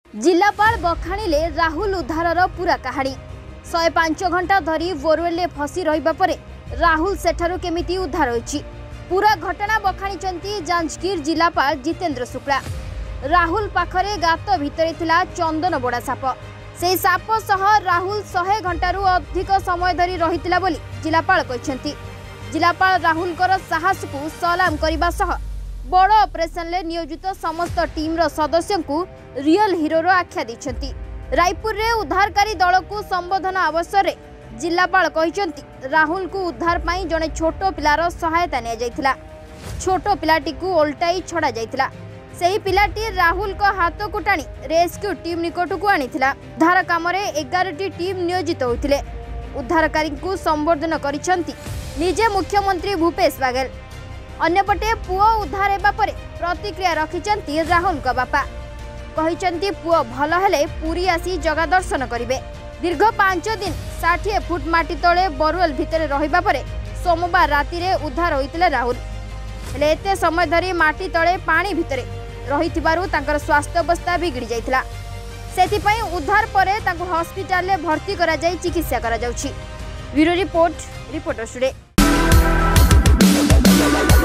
जिलापाल बखाणिले राहुल उद्धारर पूरा कहानी 105 घंटा धरी बोरवेल फसी रहिबा परे राहुल सेठारु केमिति उद्धार होइछि पूरा घटना बखाणिचंती जांजगीर जिलापाल जितेंद्र शुक्ला। राहुल पाखरे गात भितरे थिला चंदन बोड़ा साप से साप सह राहुल 100 घंटारू अधिक समय धरी रहितिला बोली जिलापाल कहिसेंती। जिलापाल राहुल कर साहस को सलाम करिबा सह बड़ ऑपरेशन ले नियोजित समस्त टीम सदस्यों को रियल हीरो आख्या दैछंती। रायपुर रे उद्धारकारी दल को संबोधन अवसर रे जिलापाल कहिसेंती राहुल को उद्धार पाई जने छोट पिलार सहायता निया जायतिला। छोट पिलाटी को ओल्टाई छड़ा जायतिला। सेही पिलाटी राहुल को हाथ को टाणी रेस्क्यू टीम निकट को आनीथिला। उद्धार काम रे 11टी टीम नियोजित होइथिले। उद्धारकारी को संबोधन करिसेंती निजे मुख्यमंत्री भूपेश बागेल। अन्यपटे पुओ उद्धार हेबा परे प्रतिक्रिया रखिचंती राहुल का बापा कहिचंती पुओ भल हेले पुरी आसी जगा दर्शन करिवे। दीर्घ 5 दिन 60 फुट माटी तले बोरवेल भितरे रहिबा परे सोमवार राति रे उद्धार होइतिले राहुल। हेले एते समय धरी माटी तले पानी भितरे रहिथिबारु तांकर स्वास्थ्य अवस्था बिगड़ी जाइतिला। सेथिपई उद्धार परे तांको हॉस्पिटल ले भर्ती करा जाई चिकित्सा करा जाउछि। Bureau report reporter studio.